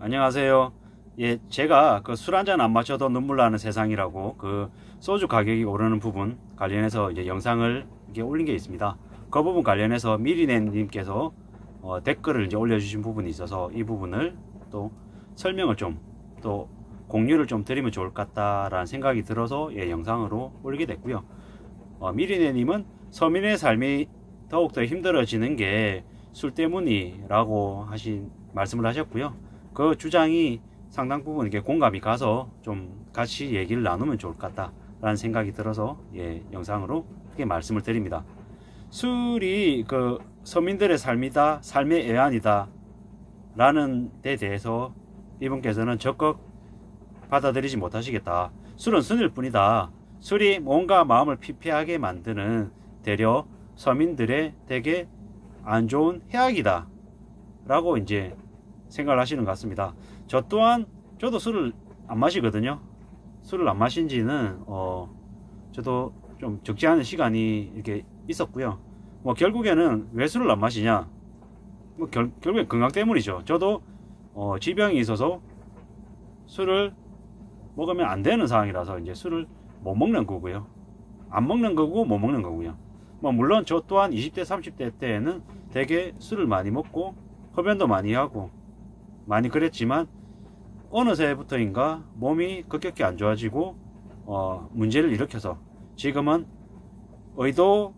안녕하세요. 예, 제가 그 술 한 잔 안 마셔도 눈물 나는 세상이라고 그 소주 가격이 오르는 부분 관련해서 이제 영상을 이렇게 올린 게 있습니다. 그 부분 관련해서 미리네님께서 댓글을 이제 올려주신 부분이 있어서 이 부분을 또 설명을 좀 또 공유를 좀 드리면 좋을 것 같다라는 생각이 들어서 예, 영상으로 올리게 됐고요. 미리네님은 서민의 삶이 더욱더 힘들어지는 게 술 때문이라고 말씀을 하셨고요. 그 주장이 상당 부분 이렇게 공감이 가서 좀 같이 얘기를 나누면 좋을 것 같다라는 생각이 들어서 예, 영상으로 이렇게 말씀을 드립니다. 술이 그 서민들의 삶이다, 삶의 애환이다 라는 데 대해서 이분께서는 적극 받아들이지 못하시겠다. 술은 술일 뿐이다. 술이 뭔가 마음을 피폐하게 만드는 되려 서민들의 되게 안 좋은 해악이다 라고 이제 생각을 하시는 것 같습니다. 저 또한 저도 술을 안 마시거든요. 술을 안 마신 지는 저도 좀 적지 않은 시간이 이렇게 있었고요. 뭐 결국에는 왜 술을 안 마시냐, 뭐 결국엔 건강 때문이죠. 저도 지병이 있어서 술을 먹으면 안 되는 상황이라서 이제 술을 못 먹는 거고요. 안 먹는 거고 못 먹는 거고요. 뭐 물론 저 또한 20대 30대 때에는 되게 술을 많이 먹고 흡연도 많이 하고 많이 그랬지만 어느새부터인가 몸이 급격히 안 좋아지고 문제를 일으켜서 지금은 의도하지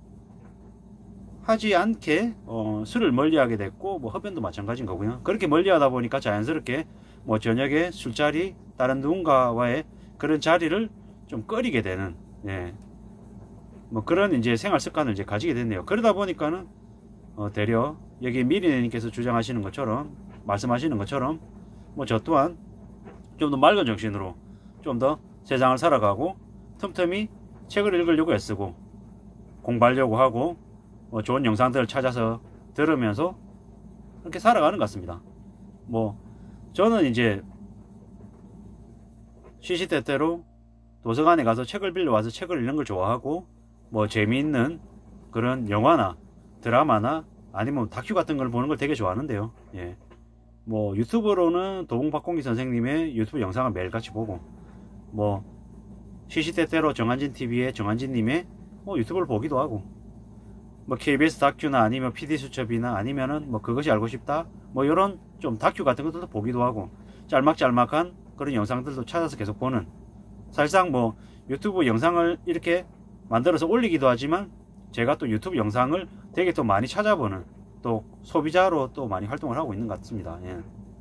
않게 술을 멀리하게 됐고, 뭐 흡연도 마찬가지인 거고요. 그렇게 멀리하다 보니까 자연스럽게 뭐 저녁에 술자리, 다른 누군가와의 그런 자리를 좀 꺼리게 되는, 예, 뭐 그런 이제 생활 습관을 이제 가지게 됐네요. 그러다 보니까는 되려 여기 미리네님께서 주장하시는 것처럼, 말씀하시는 것처럼 뭐 저 또한 좀 더 맑은 정신으로 좀 더 세상을 살아가고 틈틈이 책을 읽으려고 애쓰고 공부하려고 하고 좋은 영상들을 찾아서 들으면서 그렇게 살아가는 것 같습니다. 뭐 저는 이제 시시때때로 도서관에 가서 책을 빌려와서 책을 읽는 걸 좋아하고, 뭐 재미있는 그런 영화나 드라마나 아니면 다큐 같은 걸 보는 걸 되게 좋아하는데요. 예. 뭐 유튜브로는 도봉박공기 선생님의 유튜브 영상을 매일같이 보고, 뭐 시시때때로 정한진TV의 정한진님의 유튜브를 보기도 하고, 뭐 KBS 다큐나 아니면 PD수첩이나 아니면은 뭐 그것이 알고 싶다 뭐 이런 좀 다큐 같은 것들도 보기도 하고, 짤막짤막한 그런 영상들도 찾아서 계속 보는, 사실상 뭐 유튜브 영상을 이렇게 만들어서 올리기도 하지만 제가 또 유튜브 영상을 되게 또 많이 찾아보는, 또 소비자로 또 많이 활동을 하고 있는 것 같습니다. 예.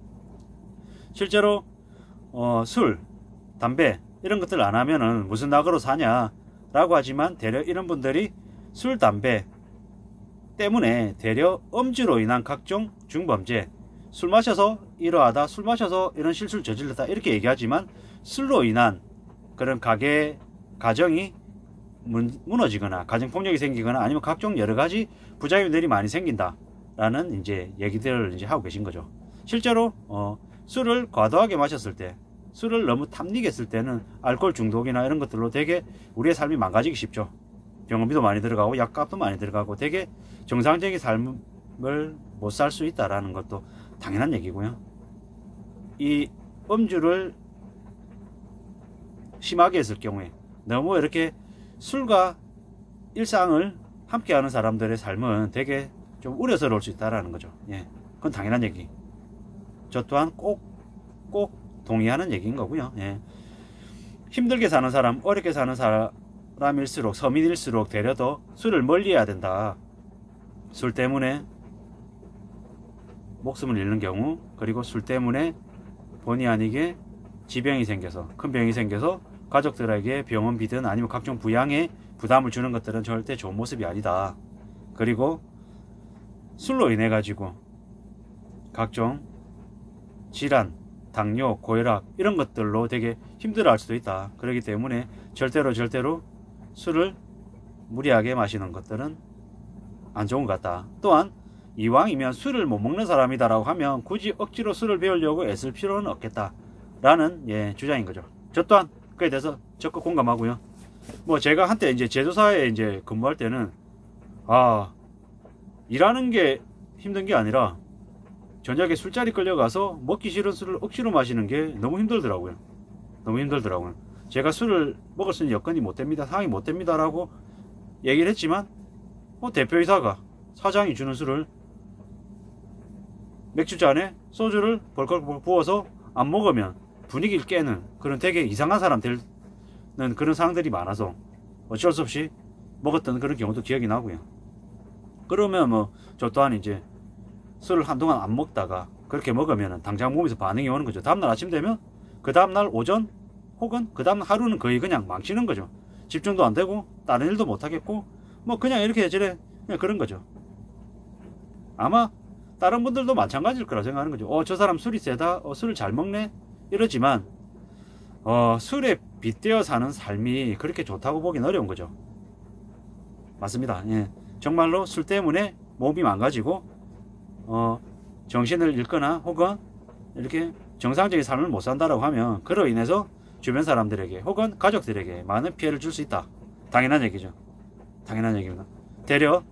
실제로 술, 담배 이런 것들 안 하면은 무슨 낙으로 사냐 라고 하지만 대려 이런 분들이 술, 담배 때문에 대려 음주로 인한 각종 중범죄, 술 마셔서 이러하다, 술 마셔서 이런 실수를 저질렀다 이렇게 얘기하지만 술로 인한 그런 가정이 무너지거나 가정폭력이 생기거나 아니면 각종 여러가지 부작용들이 많이 생긴다 라는 이제 얘기들을 이제 하고 계신 거죠. 실제로 술을 과도하게 마셨을 때, 술을 너무 탐닉 했을 때는 알코올 중독이나 이런 것들로 되게 우리의 삶이 망가지기 쉽죠. 병원비도 많이 들어가고 약값도 많이 들어가고 되게 정상적인 삶을 못 살 수 있다라는 것도 당연한 얘기고요. 이 음주를 심하게 했을 경우에 너무 이렇게 술과 일상을 함께하는 사람들의 삶은 되게 좀 우려스러울 수 있다라는 거죠. 예, 그건 당연한 얘기. 저 또한 꼭 동의하는 얘기인 거고요. 예. 힘들게 사는 사람, 어렵게 사는 사람일수록, 서민일수록 되려 더 술을 멀리해야 된다. 술 때문에 목숨을 잃는 경우, 그리고 술 때문에 본의 아니게 지병이 생겨서, 큰 병이 생겨서 가족들에게 병원비든 아니면 각종 부양에 부담을 주는 것들은 절대 좋은 모습이 아니다. 그리고 술로 인해 가지고 각종 질환, 당뇨, 고혈압 이런 것들로 되게 힘들어할 수도 있다. 그렇기 때문에 절대로 술을 무리하게 마시는 것들은 안 좋은 것 같다. 또한 이왕이면 술을 못 먹는 사람이다 라고 하면 굳이 억지로 술을 배우려고 애쓸 필요는 없겠다 라는 주장인 거죠. 저 또한 그에 대해서 적극 공감하고요. 뭐 제가 한때 이제 제조사에 이제 근무할 때는 일하는 게 힘든 게 아니라 저녁에 술자리 끌려가서 먹기 싫은 술을 억지로 마시는 게 너무 힘들더라고요. 너무 힘들더라고요. 제가 술을 먹을 수 있는 여건이 못 됩니다, 상황이 못 됩니다 라고 얘기를 했지만 대표이사가, 사장이 주는 술을, 맥주잔에 소주를 벌컥 부어서 안 먹으면 분위기를 깨는 그런 되게 이상한 사람 되는 그런 상황들이 많아서 어쩔 수 없이 먹었던 그런 경우도 기억이 나고요. 그러면 뭐 저 또한 이제 술을 한동안 안 먹다가 그렇게 먹으면 당장 몸에서 반응이 오는 거죠. 다음날 아침 되면 그 다음날 오전 혹은 그 다음 하루는 거의 그냥 망치는 거죠. 집중도 안 되고 다른 일도 못 하겠고 뭐 그냥 이렇게 저래 그냥 그런 거죠. 아마 다른 분들도 마찬가지일 거라 생각하는 거죠. 저 사람 술이 세다, 술을 잘 먹네 이러지만 술에 빗대어 사는 삶이 그렇게 좋다고 보긴 어려운 거죠. 맞습니다. 예. 정말로 술 때문에 몸이 망가지고 정신을 잃거나 혹은 이렇게 정상적인 삶을 못 산다라고 하면 그로 인해서 주변 사람들에게 혹은 가족들에게 많은 피해를 줄 수 있다. 당연한 얘기죠. 당연한 얘기입니다. 되려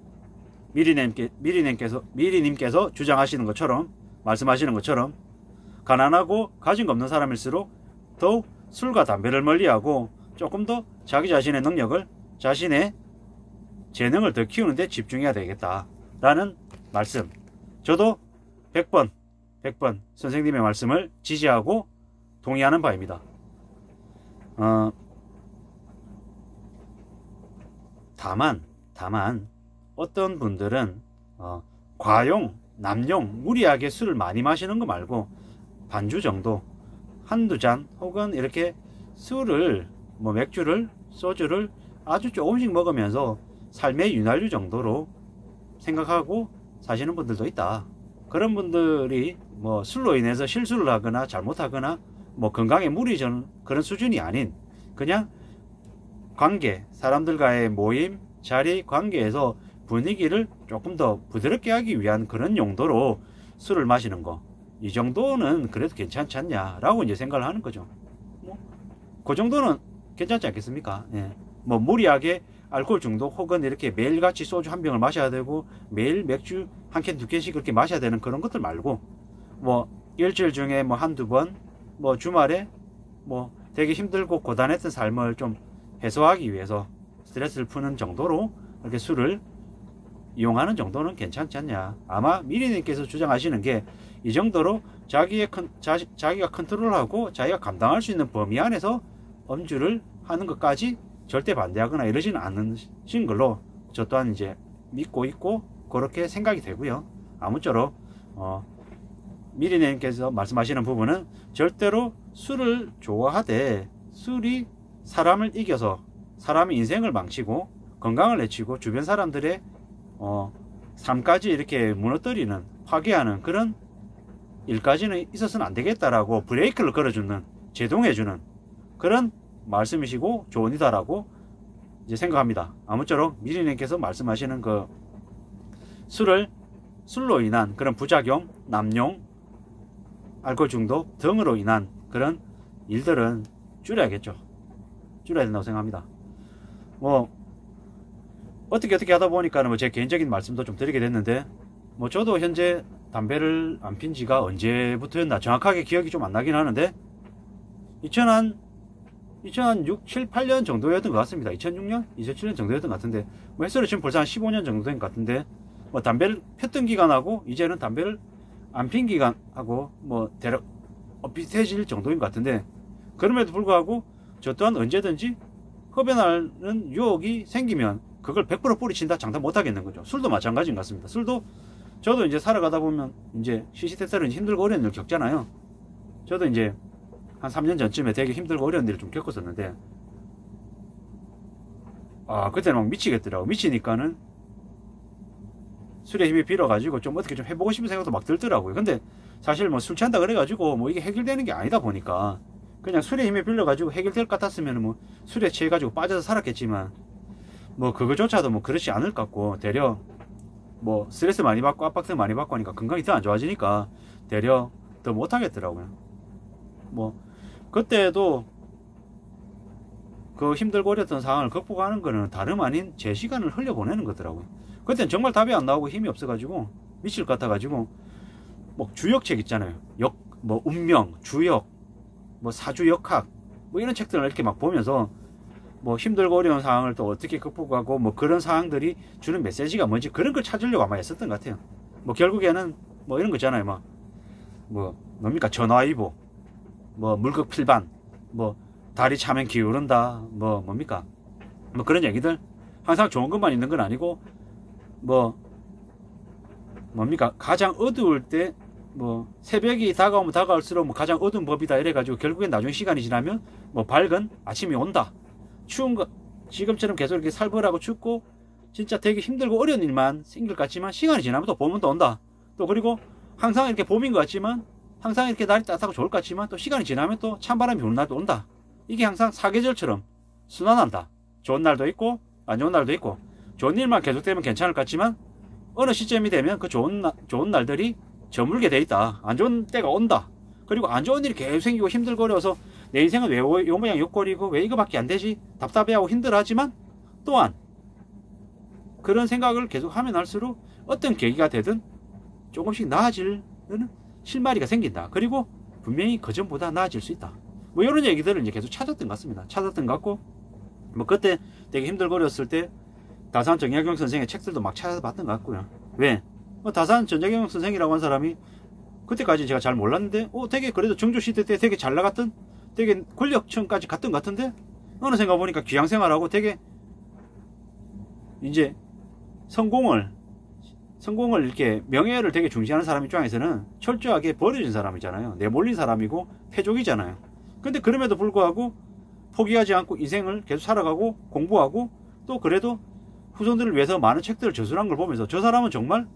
미리님께서 주장하시는 것처럼, 말씀하시는 것처럼 가난하고 가진 거 없는 사람일수록 더욱 술과 담배를 멀리하고 조금 더 자기 자신의 능력을, 자신의 재능을 더 키우는 데 집중해야 되겠다 라는 말씀, 저도 100번 선생님의 말씀을 지지하고 동의하는 바입니다. 다만 어떤 분들은 과용, 남용, 무리하게 술을 많이 마시는 거 말고 반주 정도, 한두 잔 혹은 이렇게 술을, 뭐 맥주를, 소주를 아주 조금씩 먹으면서 삶의 윤활유 정도로 생각하고 사시는 분들도 있다. 그런 분들이 뭐 술로 인해서 실수를 하거나 잘못하거나 뭐 건강에 무리 주는 그런 수준이 아닌 그냥 관계, 사람들과의 모임, 자리, 관계에서 분위기를 조금 더 부드럽게 하기 위한 그런 용도로 술을 마시는 거, 이 정도는 그래도 괜찮지 않냐 라고 이제 생각을 하는 거죠. 그 정도는 괜찮지 않겠습니까? 예. 뭐 무리하게 알코올 중독 혹은 이렇게 매일같이 소주 한 병을 마셔야 되고 매일 맥주 한 캔 두 캔씩 그렇게 마셔야 되는 그런 것들 말고 뭐 일주일 중에 뭐 한두 번, 뭐 주말에 뭐 되게 힘들고 고단했던 삶을 좀 해소하기 위해서 스트레스를 푸는 정도로 이렇게 술을 이용하는 정도는 괜찮지 않냐. 아마 미리님께서 주장하시는 게 이 정도로 자기가 컨트롤하고 자기가 감당할 수 있는 범위 안에서 음주를 하는 것까지 절대 반대하거나 이러지는 않으신 걸로 저 또한 이제 믿고 있고 그렇게 생각이 되고요. 아무쪼록 미리님께서 말씀하시는 부분은 절대로 술을 좋아하되 술이 사람을 이겨서 사람의 인생을 망치고 건강을 해치고 주변 사람들의 삶까지 이렇게 무너뜨리는, 파괴하는 그런 일까지는 있어서는 안 되겠다라고 브레이크를 걸어주는, 제동해주는 그런 말씀이시고 조언이다라고 이제 생각합니다. 아무쪼록 미리님께서 말씀하시는 그 술로 인한 그런 부작용, 남용, 알코올 중독 등으로 인한 그런 일들은 줄여야겠죠. 줄여야 된다고 생각합니다. 뭐 어떻게 하다 보니까는 뭐 제 개인적인 말씀도 좀 드리게 됐는데, 뭐 저도 현재 담배를 안 핀 지가 언제부터였나 정확하게 기억이 좀 안 나긴 하는데 2006, 7, 8년 정도였던 것 같습니다. 2006년, 2007년 정도였던 것 같은데 뭐 횟수로 지금 벌써 한 15년 정도 된 것 같은데, 뭐 담배를 폈던 기간하고 이제는 담배를 안 핀 기간하고 뭐 대략 비슷해질 정도인 것 같은데, 그럼에도 불구하고 저 또한 언제든지 흡연하는 유혹이 생기면 그걸 100% 뿌리친다 장담 못 하겠는 거죠. 술도 마찬가지인 것 같습니다. 술도 저도 이제 살아가다 보면 이제 시시때때로 힘들고 어려운 일 겪잖아요. 저도 이제 한 3년 전쯤에 되게 힘들고 어려운 일을 좀 겪었었는데, 그때는 막 미치겠더라고. 미치니까는 술에 힘이 빌어가지고 좀 어떻게 좀 해보고 싶은 생각도 막 들더라고요. 근데 사실 뭐 술 취한다 그래가지고 뭐 이게 해결되는 게 아니다 보니까 그냥 술에 힘이 빌려가지고 해결될 것 같았으면 뭐 술에 취해가지고 빠져서 살았겠지만, 뭐 그거조차도 뭐 그렇지 않을 것 같고, 되려 뭐 스트레스 많이 받고 압박도 많이 받고 하니까 건강이 더 안 좋아지니까 되려 더 못하겠더라고요. 뭐 그때도 그 힘들고 어렸던 상황을 극복하는 거는 다름 아닌 제 시간을 흘려보내는 거더라고요. 그때는 정말 답이 안 나오고 힘이 없어가지고 미칠 것 같아가지고 뭐 주역책 있잖아요. 뭐 운명, 주역, 뭐 사주역학, 뭐 이런 책들을 이렇게 막 보면서 뭐 힘들고 어려운 상황을 또 어떻게 극복하고 뭐 그런 상황들이 주는 메시지가 뭔지 그런 걸 찾으려고 아마 했었던 것 같아요. 뭐 결국에는 뭐 이런 거 있잖아요. 뭐 뭡니까 전화위복, 뭐 물극필반, 뭐 다리 차면 기울은다, 뭐 뭡니까 뭐 그런 얘기들 항상 좋은 것만 있는 건 아니고 뭐 뭡니까 가장 어두울 때 뭐 새벽이 다가오면 다가올수록 뭐 가장 어두운 법이다 이래가지고 결국엔 나중에 시간이 지나면 뭐 밝은 아침이 온다. 추운 거 지금처럼 계속 이렇게 살벌하고 춥고 진짜 되게 힘들고 어려운 일만 생길 것 같지만 시간이 지나면 또 봄은 또 온다. 또 그리고 항상 이렇게 봄인 것 같지만 항상 이렇게 날이 따뜻하고 좋을 것 같지만 또 시간이 지나면 또 찬바람이 부는 날도 온다. 이게 항상 사계절처럼 순환한다. 좋은 날도 있고 안 좋은 날도 있고 좋은 일만 계속되면 괜찮을 것 같지만 어느 시점이 되면 그 좋은 날들이 저물게 돼 있다. 안 좋은 때가 온다. 그리고 안 좋은 일이 계속 생기고 힘들고 어려워서 내 인생은 왜 요 모양 요 꼴이고 왜 이거밖에 안 되지 답답해하고 힘들어하지만 또한 그런 생각을 계속 하면 할수록 어떤 계기가 되든 조금씩 나아지는 실마리가 생긴다. 그리고 분명히 그전보다 나아질 수 있다. 뭐 이런 얘기들을 이제 계속 찾았던 것 같습니다. 찾았던 것 같고 뭐 그때 되게 힘들고 어렸을 때 다산 정약용 선생의 책들도 막 찾아봤던 것 같고요. 왜? 다산 정약용 선생이라고 한 사람이 그때까지 제가 잘 몰랐는데 되게 그래도 정조시대 때 되게 잘 나갔던 되게 권력층까지 갔던 것 같은데 어느 생각 보니까 귀양생활하고 되게 이제 성공을 이렇게 명예를 되게 중시하는 사람 입장에서는 철저하게 버려진 사람이잖아요. 내몰린 사람이고 패족이잖아요. 근데 그럼에도 불구하고 포기하지 않고 인생을 계속 살아가고 공부하고 또 그래도 후손들을 위해서 많은 책들을 저술한 걸 보면서 저 사람은 정말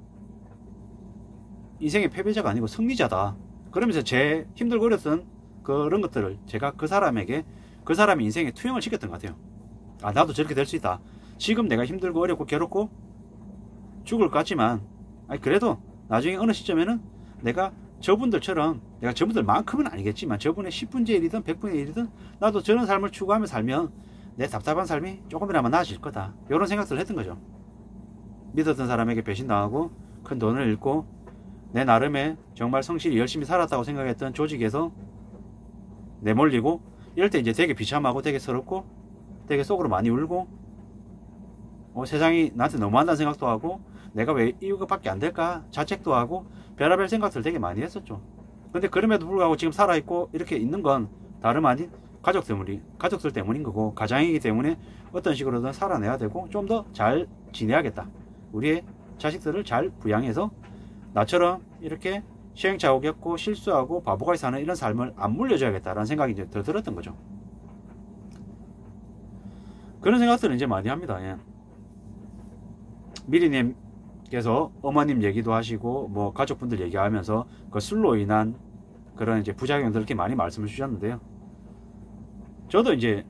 인생의 패배자가 아니고 승리자다. 그러면서 제 힘들고 어렸던 그런 것들을 제가 그 사람에게 그 사람의 인생에 투영을 시켰던 것 같아요. 아 나도 저렇게 될 수 있다. 지금 내가 힘들고 어렵고 괴롭고 죽을 것 같지만 그래도 나중에 어느 시점에는 내가 저분들처럼 내가 저분들만큼은 아니겠지만 저분의 10분의 1이든 100분의 1이든 나도 저런 삶을 추구하며 살면 내 답답한 삶이 조금이나마 나아질 거다. 이런 생각들을 했던 거죠. 믿었던 사람에게 배신당하고 큰 돈을 잃고 내 나름의 정말 성실히 열심히 살았다고 생각했던 조직에서 내몰리고 이럴 때 이제 되게 비참하고 되게 서럽고 되게 속으로 많이 울고 세상이 나한테 너무한다는 생각도 하고 내가 왜 이거밖에 안 될까 자책도 하고 별의별 생각들 되게 많이 했었죠. 근데 그럼에도 불구하고 지금 살아있고 이렇게 있는 건 다름 아닌 가족들 때문인 거고 가장이기 때문에 어떤 식으로든 살아내야 되고 좀 더 잘 지내야겠다. 우리의 자식들을 잘 부양해서 나처럼 이렇게 시행착오 겪고 실수하고 바보같이 사는 이런 삶을 안 물려줘야겠다라는 생각이 이제 더 들었던 거죠. 그런 생각들을 이제 많이 합니다. 예. 미리님께서 어머님 얘기도 하시고 뭐 가족분들 얘기하면서 그 술로 인한 그런 이제 부작용들 이렇게 많이 말씀을 주셨는데요. 저도 이제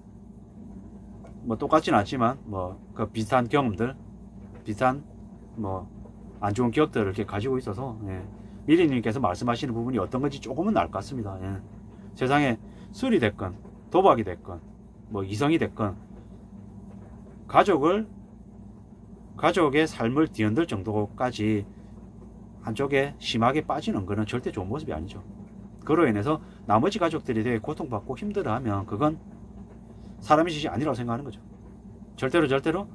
뭐 똑같지는 않지만 뭐 그 비슷한 경험들, 비슷한 뭐 안 좋은 기억들을 이렇게 가지고 있어서 미리님께서 말씀하시는 부분이 어떤 건지 조금은 알 것 같습니다. 세상에 술이 됐건 도박이 됐건 뭐 이성이 됐건 가족의 삶을 뒤흔들 정도까지 한쪽에 심하게 빠지는 것은 절대 좋은 모습이 아니죠. 그로 인해서 나머지 가족들이 되게 고통받고 힘들어하면 그건 사람의 짓이 아니라고 생각하는 거죠. 절대로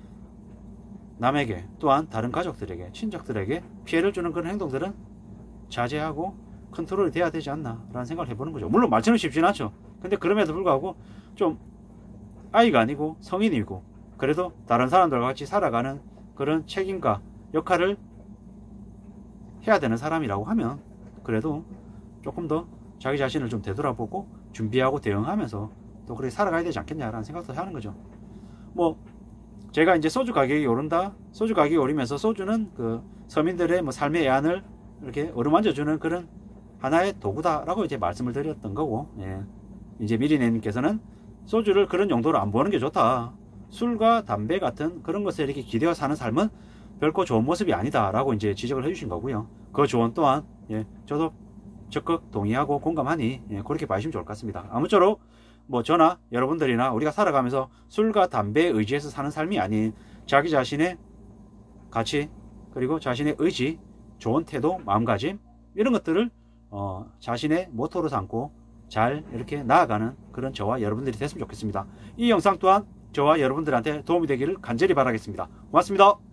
남에게 또한 다른 가족들에게 친척들에게 피해를 주는 그런 행동들은 자제하고 컨트롤이 돼야 되지 않나 라는 생각을 해보는 거죠. 물론 말처럼 쉽지는 않죠. 근데 그럼에도 불구하고 좀 아이가 아니고 성인이고 그래도 다른 사람들과 같이 살아가는 그런 책임과 역할을 해야 되는 사람이라고 하면 그래도 조금 더 자기 자신을 좀 되돌아보고 준비하고 대응하면서 또 그렇게 살아가야 되지 않겠냐라는 생각도 하는 거죠. 뭐 제가 이제 소주 가격이 오른다. 소주 가격이 오르면서 소주는 그 서민들의 뭐 삶의 애환을 이렇게 어루만져주는 그런 하나의 도구다라고 이제 말씀을 드렸던 거고, 이제 미리네님께서는 소주를 그런 용도로 안 보는 게 좋다. 술과 담배 같은 그런 것에 이렇게 기대어 사는 삶은 결코 좋은 모습이 아니다라고 이제 지적을 해주신 거고요. 그 조언 또한 저도 적극 동의하고 공감하니 그렇게 봐주시면 좋을 것 같습니다. 아무쪼록 뭐 저나 여러분들이나 우리가 살아가면서 술과 담배에 의지해서 사는 삶이 아닌 자기 자신의 가치 그리고 자신의 의지, 좋은 태도, 마음가짐 이런 것들을 자신의 모토로 삼고 잘 이렇게 나아가는 그런 저와 여러분들이 됐으면 좋겠습니다. 이 영상 또한 저와 여러분들한테 도움이 되기를 간절히 바라겠습니다. 고맙습니다.